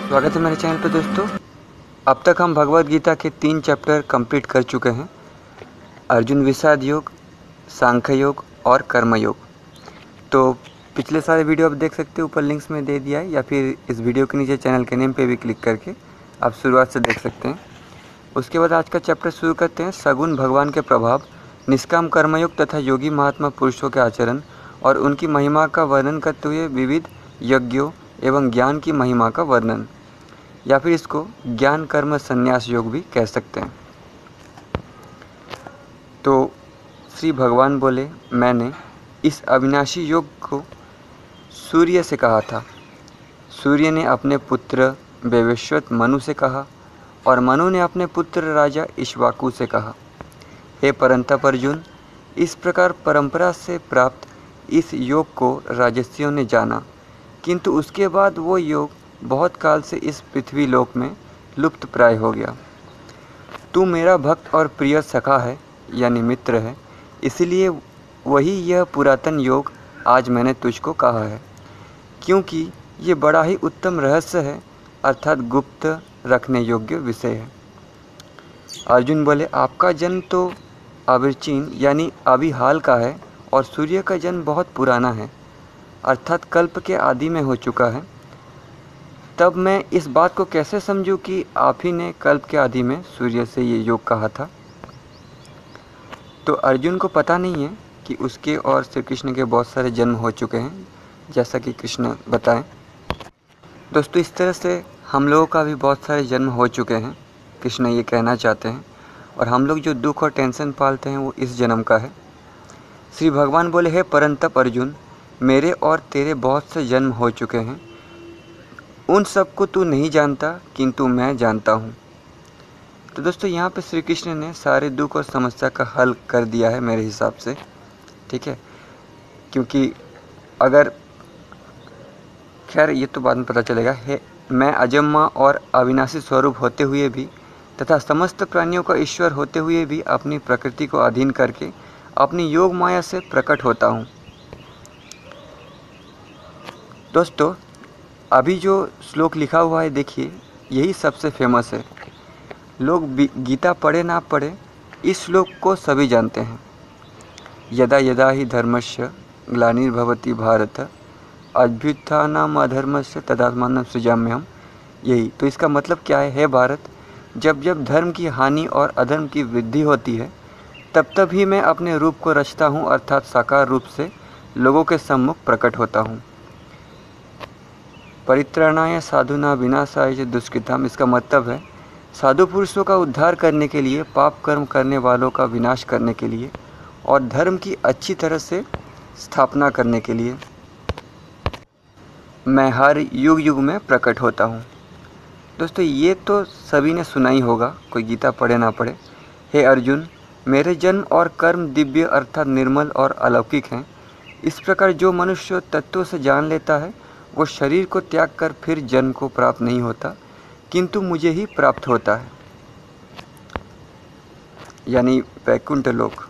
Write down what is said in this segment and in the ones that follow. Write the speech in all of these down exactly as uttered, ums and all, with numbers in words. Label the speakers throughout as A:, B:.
A: स्वागत है मेरे चैनल पर दोस्तों। अब तक हम भगवद गीता के तीन चैप्टर कंप्लीट कर चुके हैं, अर्जुन विषाद योग, सांख्य योग और कर्म योग। तो पिछले सारे वीडियो आप देख सकते हो, ऊपर लिंक्स में दे दिया है, या फिर इस वीडियो के नीचे चैनल के नेम पे भी क्लिक करके आप शुरुआत से देख सकते हैं। उसके बाद आज का चैप्टर शुरू करते हैं। सगुण भगवान के प्रभाव, निष्काम कर्मयोग तथा योगी महात्मा पुरुषों के आचरण और उनकी महिमा का वर्णन करते हुए विविध यज्ञों एवं ज्ञान की महिमा का वर्णन, या फिर इसको ज्ञान कर्म संन्यास योग भी कह सकते हैं। तो श्री भगवान बोले, मैंने इस अविनाशी योग को सूर्य से कहा था। सूर्य ने अपने पुत्र वैवस्वत मनु से कहा और मनु ने अपने पुत्र राजा इक्ष्वाकु से कहा। हे परंतप अर्जुन, इस प्रकार परंपरा से प्राप्त इस योग को राजर्षियों ने जाना, किंतु उसके बाद वो योग बहुत काल से इस पृथ्वी लोक में लुप्त प्राय हो गया। तू मेरा भक्त और प्रिय सखा है, यानी मित्र है, इसलिए वही यह पुरातन योग आज मैंने तुझको कहा है, क्योंकि ये बड़ा ही उत्तम रहस्य है, अर्थात गुप्त रखने योग्य विषय है। अर्जुन बोले, आपका जन्म तो अविर्चीन यानी अभी हाल का है और सूर्य का जन्म बहुत पुराना है, अर्थात कल्प के आदि में हो चुका है। तब मैं इस बात को कैसे समझूं कि आप ही ने कल्प के आदि में सूर्य से ये योग कहा था। तो अर्जुन को पता नहीं है कि उसके और श्री कृष्ण के बहुत सारे जन्म हो चुके हैं, जैसा कि कृष्ण बताएं। दोस्तों, इस तरह से हम लोगों का भी बहुत सारे जन्म हो चुके हैं, कृष्ण ये कहना चाहते हैं। और हम लोग जो दुख और टेंशन पालते हैं वो इस जन्म का है। श्री भगवान बोले, हे परंतप अर्जुन, मेरे और तेरे बहुत से जन्म हो चुके हैं, उन सब को तू नहीं जानता, किंतु मैं जानता हूँ। तो दोस्तों, यहाँ पे श्री कृष्ण ने सारे दुख और समस्या का हल कर दिया है मेरे हिसाब से, ठीक है। क्योंकि अगर, खैर ये तो बाद में पता चलेगा। है मैं अजन्मा और अविनाशी स्वरूप होते हुए भी तथा समस्त प्राणियों का ईश्वर होते हुए भी अपनी प्रकृति को अधीन करके अपनी योग माया से प्रकट होता हूँ। दोस्तों, अभी जो श्लोक लिखा हुआ है, देखिए, यही सबसे फेमस है। लोग गीता पढ़े ना पढ़े, इस श्लोक को सभी जानते हैं। यदा यदा ही धर्मस्य ग्लानिर्भवति भारत अभ्युत्थानम् अधर्मस्य तदात्मानं सृजाम्यहम्। यही तो इसका मतलब क्या है? हे भारत, जब जब धर्म की हानि और अधर्म की वृद्धि होती है, तब तब ही मैं अपने रूप को रचता हूँ, अर्थात साकार रूप से लोगों के सम्मुख प्रकट होता हूँ। परित्राणाय साधुना विनाशाय च दुष्कृताम, इसका मतलब है साधु पुरुषों का उद्धार करने के लिए, पाप कर्म करने वालों का विनाश करने के लिए और धर्म की अच्छी तरह से स्थापना करने के लिए मैं हर युग युग में प्रकट होता हूँ। दोस्तों, ये तो सभी ने सुना ही होगा, कोई गीता पढ़े ना पढ़े। हे अर्जुन, मेरे जन्म और कर्म दिव्य अर्थात निर्मल और अलौकिक हैं। इस प्रकार जो मनुष्य तत्वों से जान लेता है, वो शरीर को त्याग कर फिर जन्म को प्राप्त नहीं होता, किंतु मुझे ही प्राप्त होता है, यानी वैकुंठ लोक।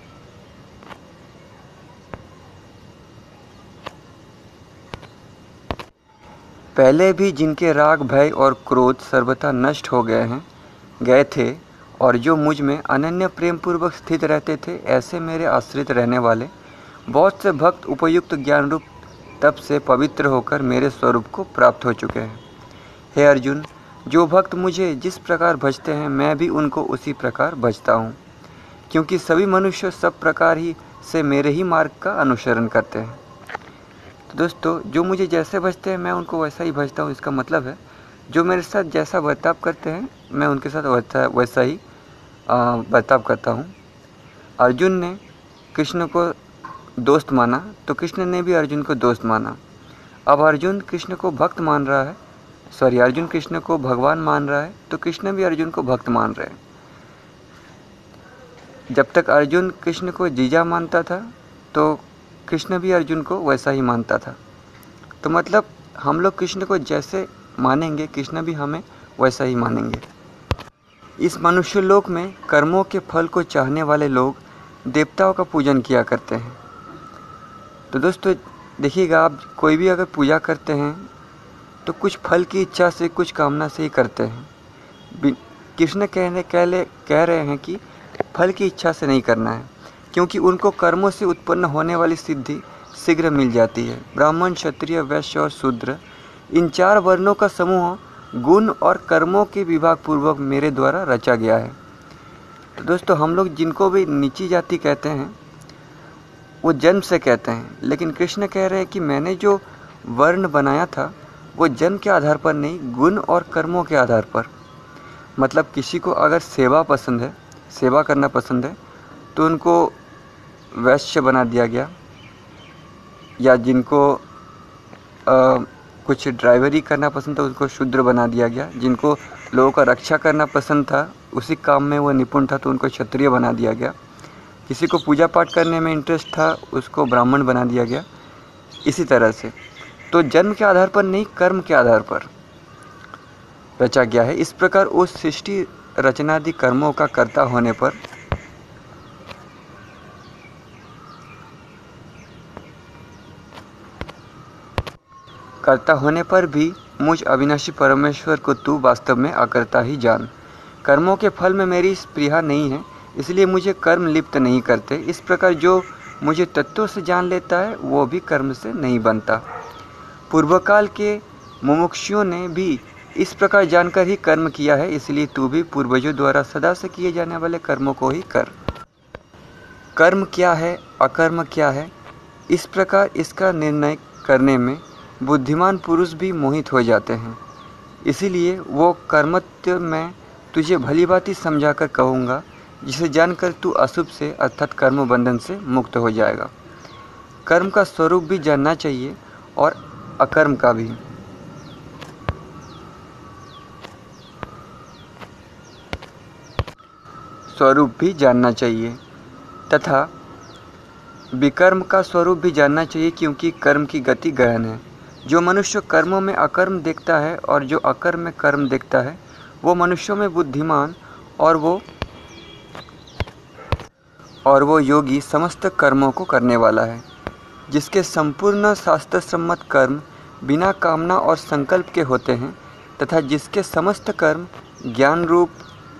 A: पहले भी जिनके राग, भय और क्रोध सर्वथा नष्ट हो गए हैं गए थे और जो मुझ में अनन्य प्रेम पूर्वक स्थित रहते थे, ऐसे मेरे आश्रित रहने वाले बहुत से भक्त उपयुक्त ज्ञान रूप तप से पवित्र होकर मेरे स्वरूप को प्राप्त हो चुके हैं। हे अर्जुन, जो भक्त मुझे जिस प्रकार भजते हैं, मैं भी उनको उसी प्रकार भजता हूँ, क्योंकि सभी मनुष्य सब प्रकार ही से मेरे ही मार्ग का अनुसरण करते हैं। तो दोस्तों, जो मुझे जैसे भजते हैं, मैं उनको वैसा ही भजता हूँ। इसका मतलब है जो मेरे साथ जैसा बर्ताव करते हैं, मैं उनके साथ वैसा वैसा ही बर्ताव करता हूँ। अर्जुन ने कृष्ण को दोस्त माना, तो कृष्ण ने भी अर्जुन को दोस्त माना। अब अर्जुन कृष्ण को भक्त मान रहा है, सॉरी अर्जुन कृष्ण को भगवान मान रहा है, तो कृष्ण भी अर्जुन को भक्त मान रहे हैं। जब तक अर्जुन कृष्ण को जीजा मानता था, तो कृष्ण भी अर्जुन को वैसा ही मानता था। तो मतलब हम लोग कृष्ण को जैसे मानेंगे, कृष्ण भी हमें वैसा ही मानेंगे। इस मनुष्य लोक में कर्मों के फल को चाहने वाले लोग देवताओं का पूजन किया करते हैं। तो दोस्तों देखिएगा, आप कोई भी अगर पूजा करते हैं तो कुछ फल की इच्छा से, कुछ कामना से ही करते हैं। कृष्ण कहने कहले कह रहे हैं कि फल की इच्छा से नहीं करना है, क्योंकि उनको कर्मों से उत्पन्न होने वाली सिद्धि शीघ्र मिल जाती है। ब्राह्मण, क्षत्रिय, वैश्य और शूद्र, इन चार वर्णों का समूह गुण और कर्मों के विभाग पूर्वक मेरे द्वारा रचा गया है। तो दोस्तों, हम लोग जिनको भी नीची जाति कहते हैं वो जन्म से कहते हैं, लेकिन कृष्ण कह रहे हैं कि मैंने जो वर्ण बनाया था वो जन्म के आधार पर नहीं, गुण और कर्मों के आधार पर। मतलब किसी को अगर सेवा पसंद है, सेवा करना पसंद है, तो उनको वैश्य बना दिया गया, या जिनको आ, कुछ ड्राइवरी करना पसंद था उनको शूद्र बना दिया गया, जिनको लोगों का रक्षा करना पसंद था, उसी काम में वो निपुण था तो उनको क्षत्रिय बना दिया गया, किसी को पूजा पाठ करने में इंटरेस्ट था उसको ब्राह्मण बना दिया गया। इसी तरह से तो जन्म के आधार पर नहीं, कर्म के आधार पर रचा गया है। इस प्रकार उस सृष्टि रचनादि कर्मों का कर्ता होने पर कर्ता होने पर भी मुझ अविनाशी परमेश्वर को तू वास्तव में अकर्ता ही जान। कर्मों के फल में मेरी स्पृहा नहीं है, इसलिए मुझे कर्म लिप्त नहीं करते। इस प्रकार जो मुझे तत्वों से जान लेता है वो भी कर्म से नहीं बनता। पूर्वकाल के मुमुक्षुओं ने भी इस प्रकार जानकर ही कर्म किया है, इसलिए तू भी पूर्वजों द्वारा सदा से किए जाने वाले कर्मों को ही कर। कर्म क्या है, अकर्म क्या है, इस प्रकार इसका निर्णय करने में बुद्धिमान पुरुष भी मोहित हो जाते हैं। इसीलिए वो कर्मत्व मैं तुझे भली भांति समझाकर कहूँगा, जिसे जानकर तू अशुभ से अर्थात कर्म बंधन से मुक्त हो जाएगा। कर्म का स्वरूप भी जानना चाहिए और अकर्म का भी। स्वरूप भी जानना चाहिए तथा विकर्म का स्वरूप भी जानना चाहिए, क्योंकि कर्म की गति गहन है। जो मनुष्य कर्मों में अकर्म देखता है और जो अकर्म में कर्म देखता है वो मनुष्यों में बुद्धिमान और वो और वो योगी समस्त कर्मों को करने वाला है। जिसके संपूर्ण शास्त्र सम्मत कर्म बिना कामना और संकल्प के होते हैं तथा जिसके समस्त कर्म ज्ञान रूप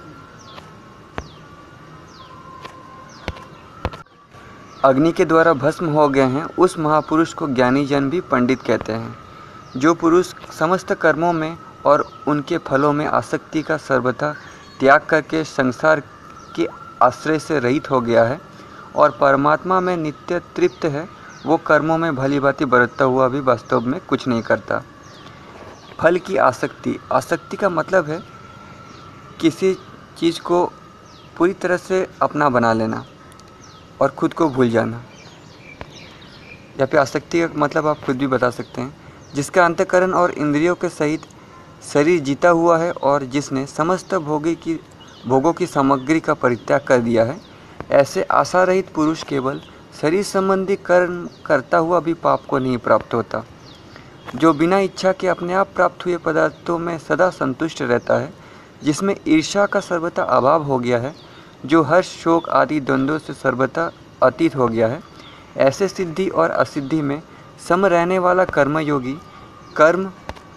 A: अग्नि के द्वारा भस्म हो गए हैं, उस महापुरुष को ज्ञानी जन भी पंडित कहते हैं। जो पुरुष समस्त कर्मों में और उनके फलों में आसक्ति का सर्वथा त्याग करके संसार के आश्रय से रहित हो गया है और परमात्मा में नित्य तृप्त है, वो कर्मों में भली भांति बरतता हुआ भी वास्तव में कुछ नहीं करता। फल की आसक्ति, आसक्ति का मतलब है किसी चीज़ को पूरी तरह से अपना बना लेना और खुद को भूल जाना। या फिर आसक्ति का मतलब आप खुद भी बता सकते हैं, जिसका अंतःकरण और इंद्रियों के सहित शरीर जीता हुआ है और जिसने समस्त भोगी की भोगों की सामग्री का परित्याग कर दिया है। ऐसे आशा रहित पुरुष केवल शरीर संबंधी कर्म करता हुआ भी पाप को नहीं प्राप्त होता। जो बिना इच्छा के अपने आप प्राप्त हुए पदार्थों में सदा संतुष्ट रहता है, जिसमें ईर्ष्या का सर्वथा अभाव हो गया है, जो हर्ष शोक आदि द्वंद्वों से सर्वथा अतीत हो गया है, ऐसे सिद्धि और असिद्धि में सम रहने वाला कर्मयोगी कर्म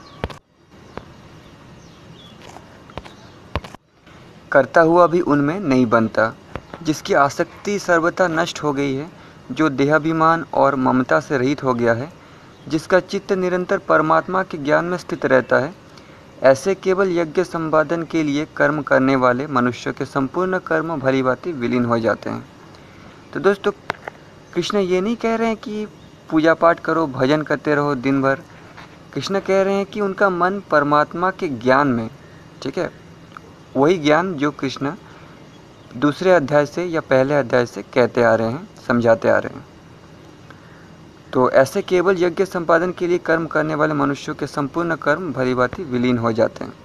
A: करता हुआ भी उनमें नहीं बनता। जिसकी आसक्ति सर्वथा नष्ट हो गई है, जो देहाभिमान और ममता से रहित हो गया है, जिसका चित्त निरंतर परमात्मा के ज्ञान में स्थित रहता है, ऐसे केवल यज्ञ संपादन के लिए कर्म करने वाले मनुष्य के संपूर्ण कर्म भली भांति विलीन हो जाते हैं। तो दोस्तों, कृष्ण ये नहीं कह रहे हैं कि पूजा पाठ करो, भजन करते रहो दिन भर। कृष्ण कह रहे हैं कि उनका मन परमात्मा के ज्ञान में, ठीक है, वही ज्ञान जो कृष्ण दूसरे अध्याय से या पहले अध्याय से कहते आ रहे हैं, समझाते आ रहे हैं। तो ऐसे केवल यज्ञ संपादन के लिए कर्म करने वाले मनुष्यों के संपूर्ण कर्म भली भांति विलीन हो जाते हैं।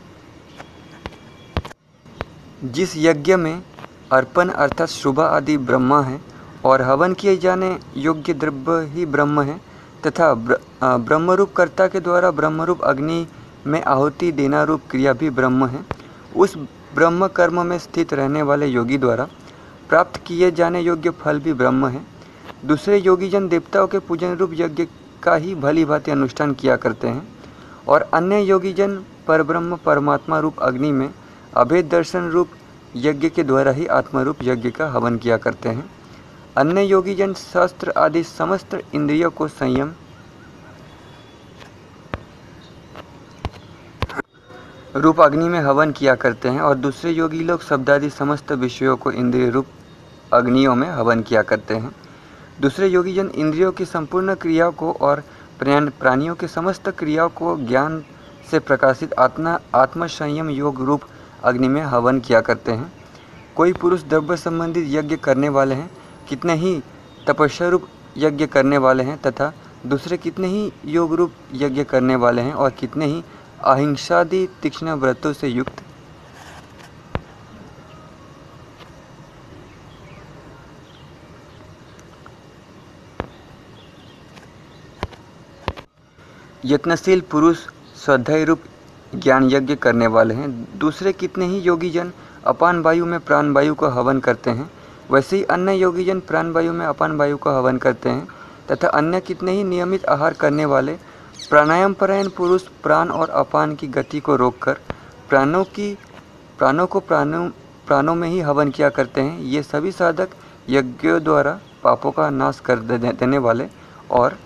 A: जिस यज्ञ में अर्पण अर्थात शुभ आदि ब्रह्मा है और हवन किए जाने योग्य द्रव्य ही ब्रह्म है तथा ब्रह्मरूप कर्ता के द्वारा ब्रह्मरूप अग्नि में आहुति देना रूप क्रिया भी ब्रह्म है, उस ब्रह्म कर्म में स्थित रहने वाले योगी द्वारा प्राप्त किए जाने योग्य फल भी ब्रह्म है। दूसरे योगी जन देवताओं के पूजन रूप यज्ञ का ही भली भांति अनुष्ठान किया करते हैं और अन्य योगीजन परब्रह्म परमात्मा रूप अग्नि में अभेद दर्शन रूप यज्ञ के द्वारा ही आत्मरूप यज्ञ का हवन किया करते हैं। अन्य योगीजन शस्त्र आदि समस्त इंद्रियों को संयम रूप अग्नि में हवन किया करते हैं और दूसरे योगी लोग शब्दादि समस्त विषयों को इंद्रिय रूप अग्नियों में हवन किया करते हैं। दूसरे योगीजन इंद्रियों की संपूर्ण क्रियाओं को और प्राणियों के समस्त क्रियाओं को ज्ञान से प्रकाशित आत्मा आत्म संयम योग रूप अग्नि में हवन किया करते हैं। कोई पुरुष द्रव्य संबंधित यज्ञ करने वाले हैं, कितने ही तपस्या रूप यज्ञ करने वाले हैं तथा दूसरे कितने ही योग रूप यज्ञ करने वाले हैं और कितने ही अहिंसादि तीक्ष्ण व्रतों से युक्त यत्नशील पुरुष स्वाध्याय रूप ज्ञान यज्ञ करने वाले हैं। दूसरे कितने ही योगीजन अपान वायु में प्राण वायु को हवन करते हैं, वैसे ही अन्य योगीजन प्राण वायु में अपान वायु को हवन करते हैं तथा अन्य कितने ही नियमित आहार करने वाले प्राणायाम परायण पुरुष प्राण और अपान की गति को रोककर प्राणों की प्राणों को प्राणों प्राणों में ही हवन किया करते हैं। ये सभी साधक यज्ञों द्वारा पापों का नाश कर देने वाले और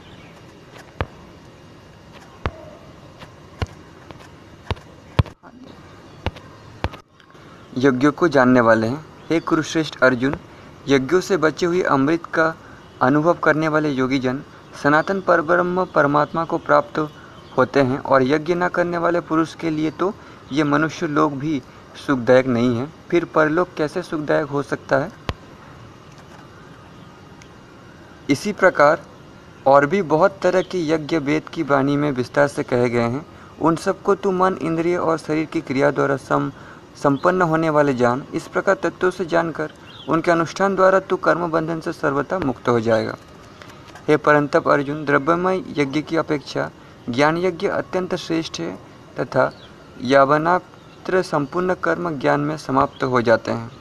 A: यज्ञों को जानने वाले हैं। हे कुरुश्रेष्ठ अर्जुन, यज्ञों से बचे हुए अमृत का अनुभव करने वाले योगीजन सनातन परब्रह्म परमात्मा को प्राप्त होते हैं और यज्ञ न करने वाले पुरुष के लिए तो ये मनुष्य लोग भी सुखदायक नहीं है, फिर परलोक कैसे सुखदायक हो सकता है। इसी प्रकार और भी बहुत तरह के यज्ञ वेद की वाणी में विस्तार से कहे गए हैं। उन सबको तू मन इंद्रिय और शरीर की क्रिया द्वारा सम संपन्न होने वाले जान। इस प्रकार तत्वों से जानकर उनके अनुष्ठान द्वारा तू कर्म बंधन से सर्वथा मुक्त हो जाएगा। हे परंतप अर्जुन, द्रव्यमय यज्ञ की अपेक्षा ज्ञान यज्ञ अत्यंत श्रेष्ठ है तथा यावनात्र संपूर्ण कर्म ज्ञान में समाप्त हो जाते हैं।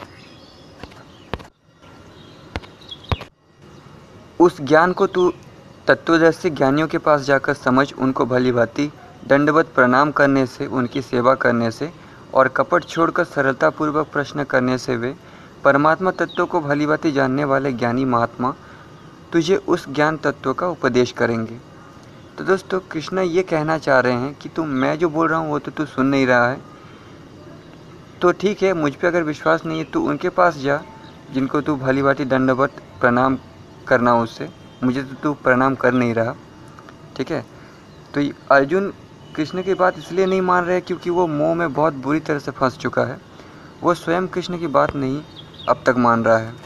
A: उस ज्ञान को तू तत्वदर्शी ज्ञानियों के पास जाकर समझ, उनको भली भांति दंडवत प्रणाम करने से, उनकी सेवा करने से और कपट छोड़कर सरलतापूर्वक प्रश्न करने से वे परमात्मा तत्व को भली भांति जानने वाले ज्ञानी महात्मा तुझे उस ज्ञान तत्व का उपदेश करेंगे। तो दोस्तों, कृष्ण ये कहना चाह रहे हैं कि तुम मैं जो बोल रहा हूँ वो तो तू सुन नहीं रहा है, तो ठीक है, मुझ पे अगर विश्वास नहीं है तू उनके पास जा जिनको तू भली भांति दंडवत प्रणाम करना उससे, मुझे तो तू प्रणाम कर नहीं रहा। ठीक है, तो अर्जुन कृष्ण की बात इसलिए नहीं मान रहे क्योंकि वो मोह में बहुत बुरी तरह से फंस चुका है। वो स्वयं कृष्ण की बात नहीं अब तक मान रहा है,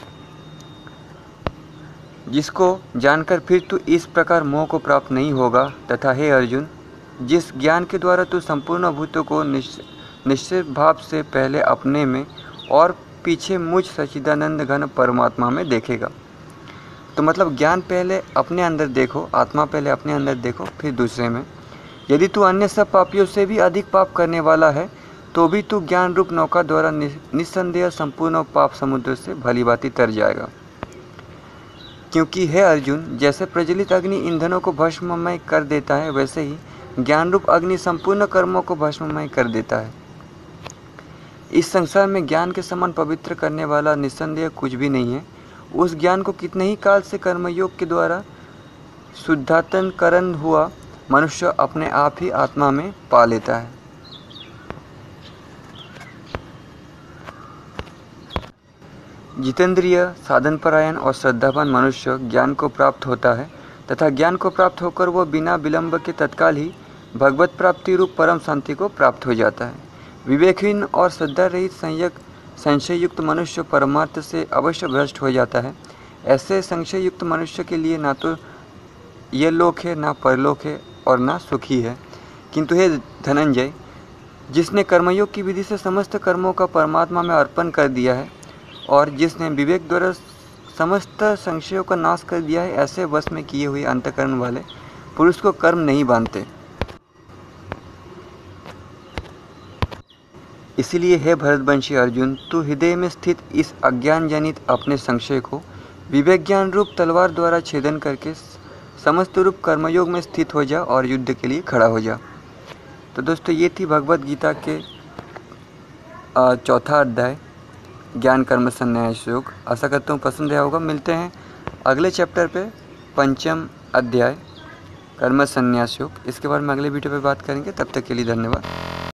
A: जिसको जानकर फिर तू इस प्रकार मोह को प्राप्त नहीं होगा। तथा हे अर्जुन, जिस ज्ञान के द्वारा तू संपूर्ण भूतों को निश्चित भाव से पहले अपने में और पीछे मुझ सच्चिदानंद घन परमात्मा में देखेगा। तो मतलब ज्ञान पहले अपने अंदर देखो, आत्मा पहले अपने अंदर देखो, फिर दूसरे में। यदि तू अन्य सब पापियों से भी अधिक पाप करने वाला है तो भी तू ज्ञान रूप नौका द्वारा निस्संदेह संपूर्ण पाप समुद्र से भली भांति तर जाएगा। क्योंकि हे अर्जुन, जैसे प्रज्वलित अग्नि ईंधनों को भस्ममय कर देता है, वैसे ही ज्ञान रूप अग्नि संपूर्ण कर्मों को भस्ममय कर देता है। इस संसार में ज्ञान के समान पवित्र करने वाला निस्संदेह कुछ भी नहीं है। उस ज्ञान को कितने ही काल से कर्मयोग के द्वारा शुद्धातनकरण हुआ मनुष्य अपने आप ही आत्मा में पा लेता है। जितेंद्रिय, साधनपरायण और श्रद्धावान मनुष्य ज्ञान को प्राप्त होता है तथा ज्ञान को प्राप्त होकर वह बिना विलंब के तत्काल ही भगवत प्राप्ति रूप परम शांति को प्राप्त हो जाता है। विवेकहीन और श्रद्धा रहित संयक संशय युक्त मनुष्य परमार्थ से अवश्य भ्रष्ट हो जाता है। ऐसे संशय युक्त मनुष्य के लिए ना तो ये लोक है, ना परलोक है और ना सुखी है। किंतु हे धनंजय, जिसने कर्मयोग की विधि से समस्त कर्मों का परमात्मा में अर्पण कर दिया है और जिसने विवेक द्वारा समस्त संशयों का नाश कर दिया है, ऐसे वश में किए हुए अंतःकरण वाले पुरुष को कर्म नहीं बांधते। इसीलिए हे भरतवंशी अर्जुन, तू हृदय में स्थित इस अज्ञान जनित अपने संशय को विवेक ज्ञान रूप तलवार द्वारा छेदन करके समस्त रूप कर्मयोग में स्थित हो जा और युद्ध के लिए खड़ा हो जा। तो दोस्तों ये थी भगवत गीता के अ, चौथा अध्याय ज्ञान कर्म संन्यास योग। आशा करता हूँ पसंद आया होगा। मिलते हैं अगले चैप्टर पे, पंचम अध्याय कर्म संन्यास योग। इसके बारे में अगले वीडियो पे बात करेंगे। तब तक के लिए धन्यवाद।